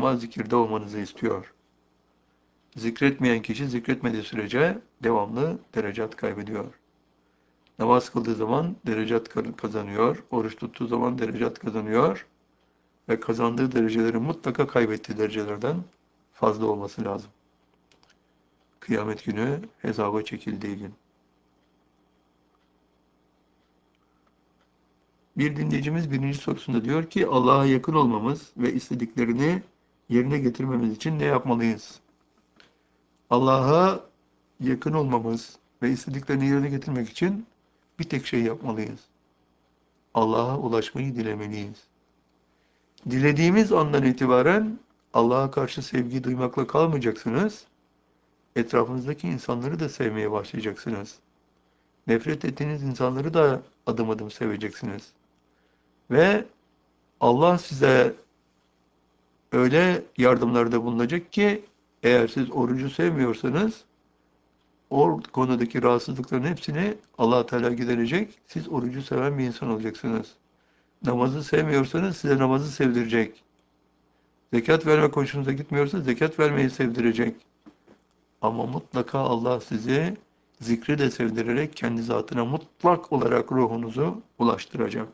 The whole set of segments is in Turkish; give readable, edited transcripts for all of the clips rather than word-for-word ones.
daima zikirde olmanızı istiyor. Zikretmeyen kişi zikretmediği sürece devamlı derecat kaybediyor. Namaz kıldığı zaman derecat kazanıyor, oruç tuttuğu zaman derecat kazanıyor ve kazandığı derecelerin mutlaka kaybettiği derecelerden fazla olması lazım. Kıyamet günü hesaba çekildiği gün. Bir dinleyicimiz birinci sorusunda diyor ki Allah'a yakın olmamız ve istediklerini yerine getirmemiz için ne yapmalıyız? Allah'a yakın olmamız ve istediklerini yerine getirmek için bir tek şey yapmalıyız. Allah'a ulaşmayı dilemeliyiz. Dilediğimiz andan itibaren Allah'a karşı sevgi duymakla kalmayacaksınız. Etrafınızdaki insanları da sevmeye başlayacaksınız. Nefret ettiğiniz insanları da adım adım seveceksiniz. Ve Allah size öyle yardımlarda bulunacak ki eğer siz orucu sevmiyorsanız o konudaki rahatsızlıkların hepsini Allah Teala giderecek. Siz orucu seven bir insan olacaksınız. Namazı sevmiyorsanız size namazı sevdirecek. Zekat verme hoşunuza gitmiyorsa zekat vermeyi sevdirecek. Ama mutlaka Allah sizi zikri de sevdirerek kendi zatına mutlak olarak ruhunuzu ulaştıracak.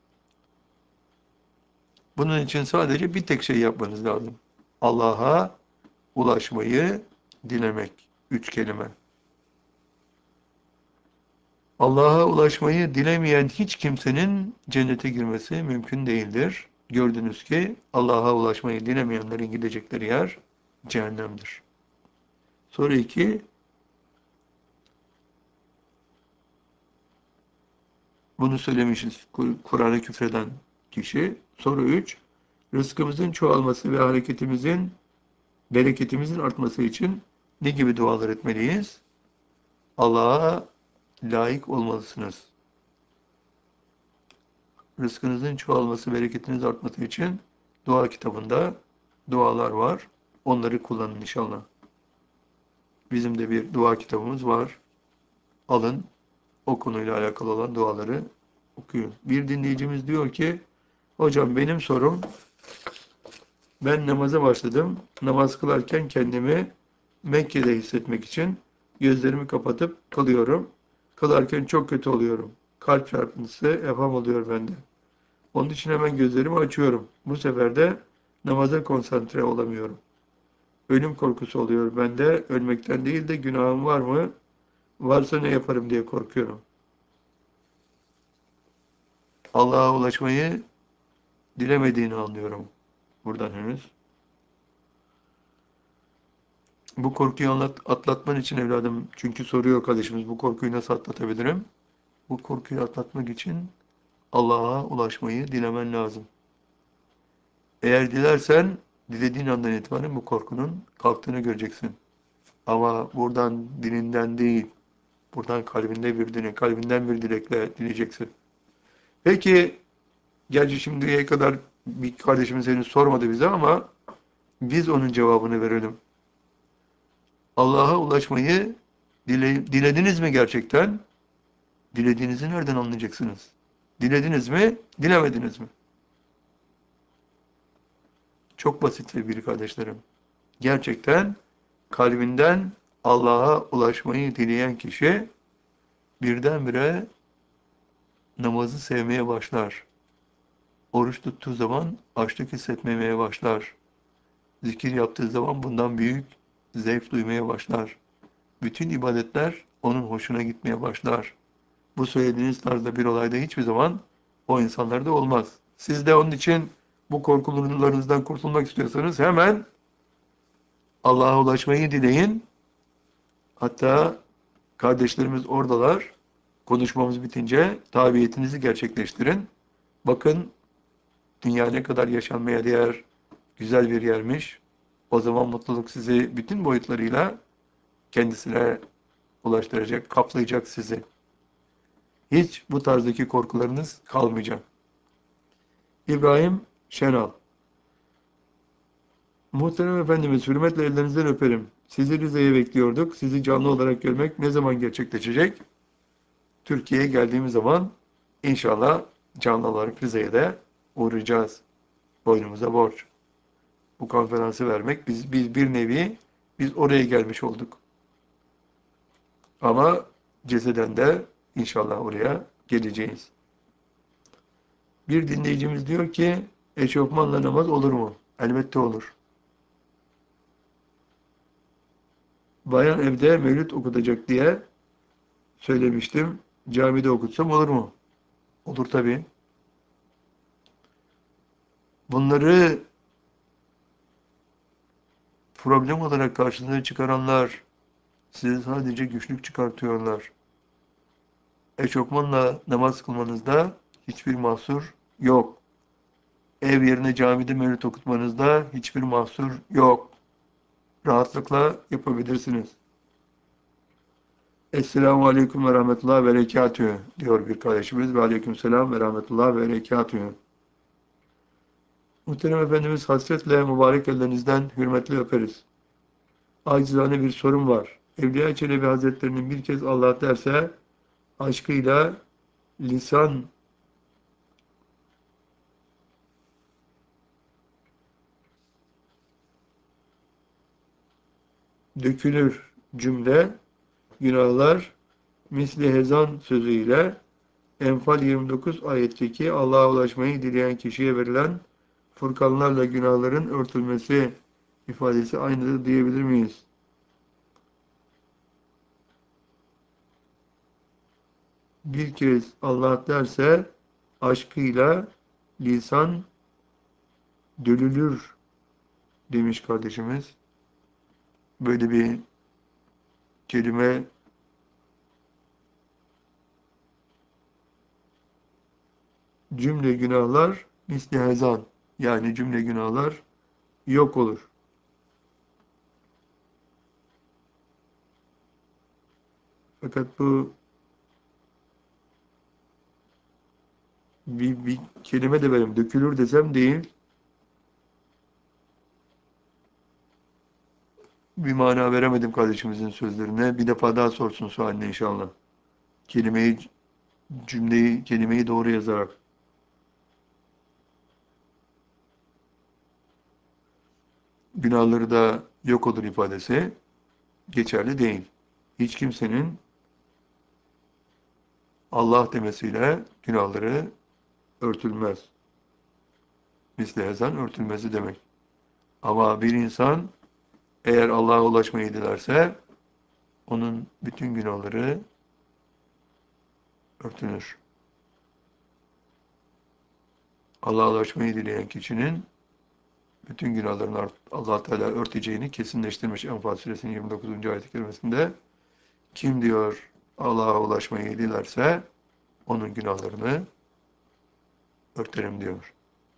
Bunun için sadece bir tek şey yapmanız lazım. Allah'a ulaşmayı dilemek. 3 kelime. Allah'a ulaşmayı dilemeyen hiç kimsenin cennete girmesi mümkün değildir. Gördünüz ki Allah'a ulaşmayı dilemeyenlerin gidecekleri yer cehennemdir. Soru 2. Bunu söylemişiz. Kur'an'a küfreden kişi. Soru 3. Rızkımızın çoğalması ve bereketimizin artması için ne gibi dualar etmeliyiz? Allah'a layık olmalısınız. Rızkınızın çoğalması, bereketiniz artması için dua kitabında dualar var. Onları kullanın inşallah. Bizim de bir dua kitabımız var. Alın, o konuyla alakalı olan duaları okuyun. Bir dinleyicimiz diyor ki, hocam benim sorum, ben namaza başladım. Namaz kılarken kendimi Mekke'de hissetmek için gözlerimi kapatıp kılıyorum. Kılarken çok kötü oluyorum. Kalp çarpıntısı, evham oluyor bende. Onun için hemen gözlerimi açıyorum. Bu sefer de namaza konsantre olamıyorum. Ölüm korkusu oluyor bende. Ölmekten değil de günahım var mı? Varsa ne yaparım diye korkuyorum. Allah'a ulaşmayı dilemediğini anlıyorum buradan henüz. Bu korkuyu atlatman için evladım, çünkü soruyor kardeşimiz, bu korkuyu nasıl atlatabilirim? Bu korkuyu atlatmak için Allah'a ulaşmayı dilemen lazım. Eğer dilersen, dilediğin andan itibaren bu korkunun kalktığını göreceksin. Ama buradan dilinden değil, buradan kalbinden bir dilekle dileyeceksin. Peki, gerçi şimdiye kadar bir kardeşimiz henüz sormadı bize ama biz onun cevabını verelim. Allah'a ulaşmayı dilediniz mi gerçekten? Dilediğinizi nereden anlayacaksınız? Dilediniz mi, dilemediniz mi? Çok basit sevgili kardeşlerim. Gerçekten kalbinden Allah'a ulaşmayı dileyen kişi birdenbire namazı sevmeye başlar. Oruç tuttuğu zaman açlık hissetmemeye başlar. Zikir yaptığı zaman bundan büyük zevk duymaya başlar. Bütün ibadetler onun hoşuna gitmeye başlar. Bu söylediğiniz tarzda bir olayda hiçbir zaman o insanlarda olmaz. Siz de onun için bu korkularınızdan kurtulmak istiyorsanız hemen Allah'a ulaşmayı dileyin. Hatta kardeşlerimiz oradalar. Konuşmamız bitince tabiyetinizi gerçekleştirin. Bakın dünya ne kadar yaşanmaya değer güzel bir yermiş. O zaman mutluluk sizi bütün boyutlarıyla kendisine ulaştıracak, kaplayacak sizi. Hiç bu tarzdaki korkularınız kalmayacak. İbrahim Şenal. Muhterem Efendimiz, hürmetle ellerinizden öperim. Sizi Rize'ye bekliyorduk. Sizi canlı olarak görmek ne zaman gerçekleşecek? Türkiye'ye geldiğimiz zaman inşallah canlı olarak Rize'ye de uğrayacağız. Boynumuza borç. Bu konferansı vermek. Biz bir nevi biz oraya gelmiş olduk. Ama ceseden de inşallah oraya geleceğiz. Bir dinleyicimiz diyor ki eşofmanla namaz olur mu? Elbette olur. Bayan evde mevlüt okutacak diye söylemiştim. Camide okutsam olur mu? Olur tabii. Bunları problem olarak karşınıza çıkaranlar size sadece güçlük çıkartıyorlar. Eşofmanla namaz kılmanızda hiçbir mahsur yok. Ev yerine camide mevlüt okutmanızda hiçbir mahsur yok. Rahatlıkla yapabilirsiniz. Esselamu Aleyküm ve Rahmetullah ve Berekatühü diyor bir kardeşimiz ve Aleykümselam ve Rahmetullah ve Berekatühü. Muhterem Efendimiz hasretle mübarek ellerinizden hürmetle öperiz. Acizane bir sorum var. Evliya Çelebi Hazretleri'nin bir kez Allah derse aşkıyla lisan dökülür cümle günahlar misli hezan sözüyle Enfal 29 ayetteki Allah'a ulaşmayı dileyen kişiye verilen Furkanlarla günahların örtülmesi ifadesi aynıdır diyebilir miyiz? Bir kez Allah derse aşkıyla lisan dölülür demiş kardeşimiz. Böyle bir kelime cümle günahlar misli hezan yani cümle günahlar yok olur. Fakat bu bir kelime de benim dökülür desem değil bir mana veremedim kardeşimizin sözlerine. Bir defa daha sorsun sualini inşallah. Kelimeyi, kelimeyi doğru yazarak. Günahları da yok olur ifadesi geçerli değil. Hiç kimsenin Allah demesiyle günahları örtülmez. Misli ezan örtülmesi demek. Ama bir insan eğer Allah'a ulaşmayı dilerse onun bütün günahları örtülür. Allah'a ulaşmayı dileyen kişinin bütün günahlarını Allah Teala örteceğini kesinleştirmiş Enfal suresinin 29. ayet-i kerimesinde. Kim diyor Allah'a ulaşmayı dilerse onun günahlarını örterim diyor.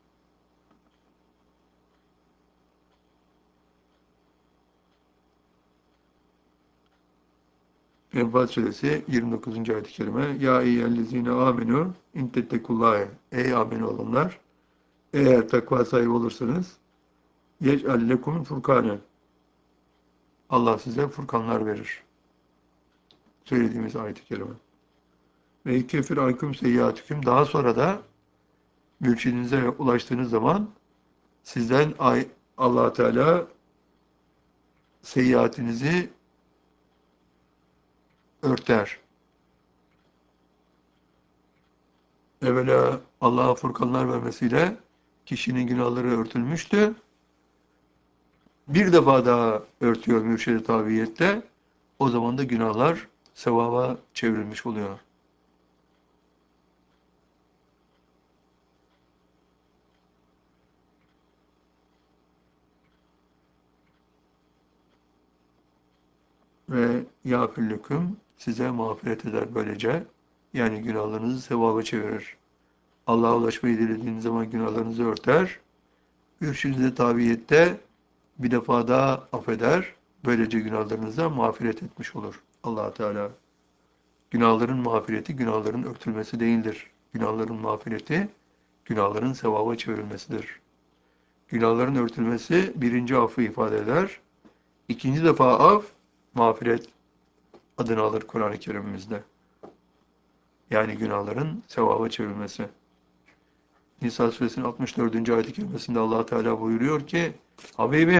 Enfal suresi 29. ayet-i kerime Ya eyyühellezine amenu in tettekullâhe Ey amin olanlar eğer takva sahibi olursanız yec'al lekum furkâne Allah size furkanlar verir. Söylediğimiz ayet-i kerime. Ve yekefir ankum seyyiatüküm daha sonra da mürşidinize ulaştığınız zaman sizden Allah Teala seyyiatinizi örter. Evvela Allah'a furkanlar vermesiyle kişinin günahları örtülmüştü. Bir defa daha örtüyor mürşid-i tabiyette. O zaman da günahlar sevaba çevrilmiş oluyor. Ve yâfirlüküm size mağfiret eder böylece. Yani günahlarınızı sevaba çevirir. Allah'a ulaşmayı dilediğiniz zaman günahlarınızı örter. Mürşid-i tabiyette bir defa daha affeder. Böylece günahlarınıza mağfiret etmiş olur Allah Teala. Günahların mağfireti günahların örtülmesi değildir. Günahların mağfireti günahların sevaba çevrilmesidir. Günahların örtülmesi birinci affı ifade eder. İkinci defa af mağfiret adını alır Kur'an-ı Kerim'imizde. Yani günahların sevaba çevrilmesi. Nisa suresinin 64. ayet-i kerimesinde Allah Teala buyuruyor ki Habibi